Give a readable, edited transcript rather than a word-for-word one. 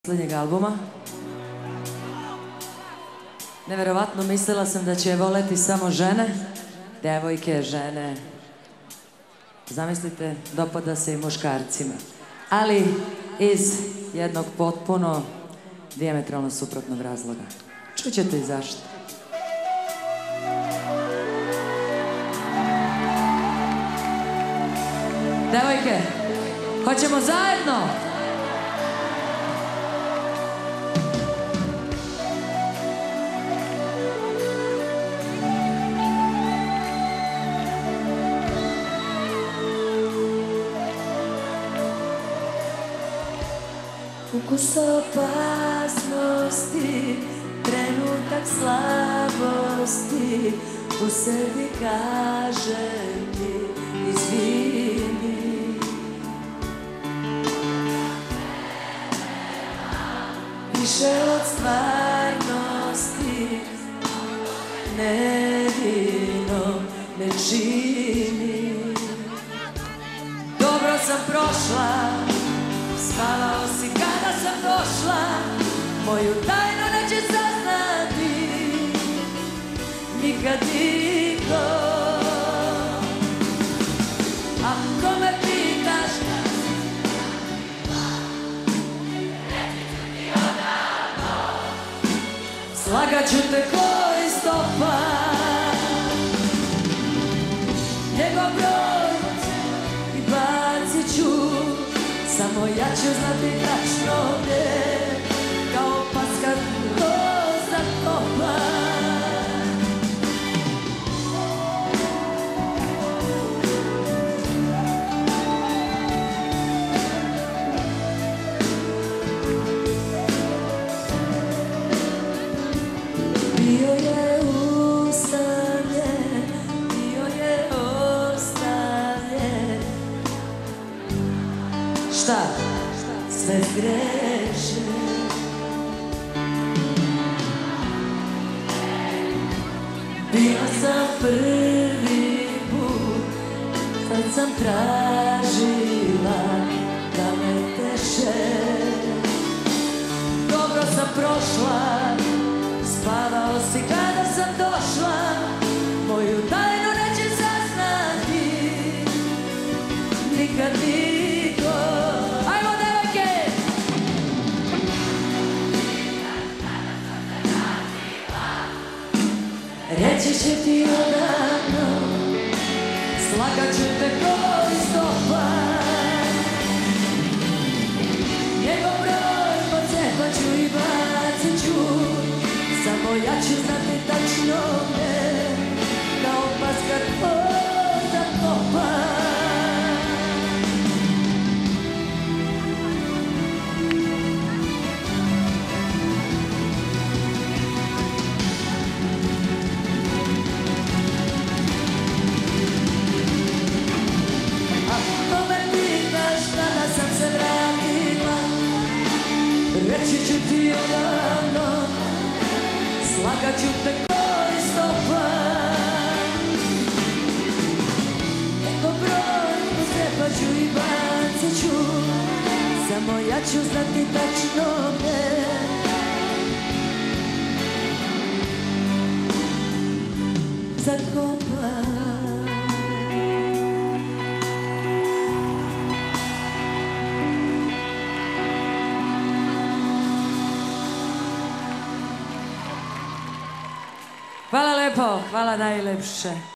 Poslednjeg albuma. Neverovatno, mislila sam da će je voleti samo žene, devojke, žene. Zamislite, dopada se i muškarcima. Ali iz jednog potpuno dijametralno suprotnog razloga. Čućete i zašto. Devojke, hoćemo zajedno? Ukus opasnosti, trenutak slabosti, u sebi kaže mi izvini. Više od stvarnosti nevino ne čini. Dobro sam prošla, spavao si kada sam došla, moju tajnu neće saznati nikad niko. Ako me pitaš kada si reći ću ti odavno, slagat ću te ko iz topa. Njegov broj i bacit ću, samo ja ću znati tačno gdje, kao paska ko zakopa. Bio je usamljen, bio je ostavljen. Šta? Sve zgreše. Bila sam prvi put, kad sam tražila da me teše. Dobro sam prošla, spavao si kada sam došla, moju tajnu neće saznati nikad niko. Reći će ti odavno, slagat ću te ko iz topa. Njegov broj pocepat ću i bacit ću, samo ja ću znati tačno gdje, kao paska ko zakopa. Reći ću ti odavno, slagat ću te ko iz topa. Njegov broj pocepat ću i bacit ću, samo ja ću znati tačno gdje. Zakopa. Hvala lepo, hvala najlepše.